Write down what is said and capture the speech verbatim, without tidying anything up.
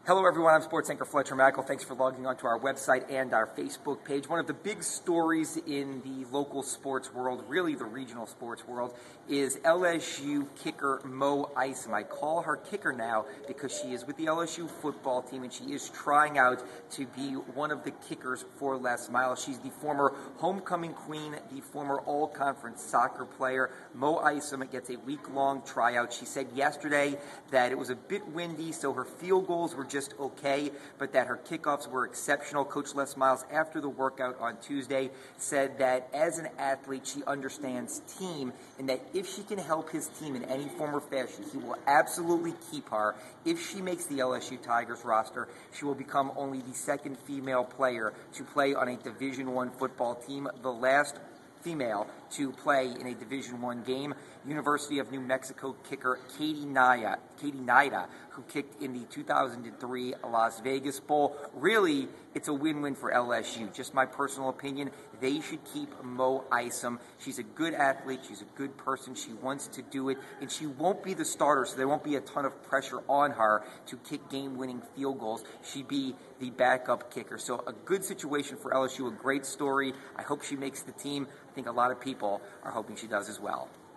Hello everyone, I'm sports anchor Fletcher Mackel. Thanks for logging onto our website and our Facebook page. One of the big stories in the local sports world, really the regional sports world, is L S U kicker Mo Isom. I call her kicker now because she is with the L S U football team and she is trying out to be one of the kickers for Les Miles. She's the former homecoming queen, the former all-conference soccer player. Mo Isom gets a week-long tryout. She said yesterday that it was a bit windy, so her field goals were just okay, but that her kickoffs were exceptional. Coach Les Miles, after the workout on Tuesday, said that as an athlete, she understands team, and that if she can help his team in any form or fashion, he will absolutely keep her. If she makes the L S U Tigers roster, she will become only the second female player to play on a Division One football team, the last female to play in a Division One game. University of New Mexico kicker Katie Naya, Katie Nida, who kicked in the two thousand three Las Vegas Bowl. Really, it's a win-win for L S U. Just my personal opinion, they should keep Mo Isom. She's a good athlete. She's a good person. She wants to do it, and she won't be the starter, so there won't be a ton of pressure on her to kick game-winning field goals. She'd be the backup kicker. So a good situation for L S U, a great story. I hope she makes the team. I think a lot of people are hoping she does as well.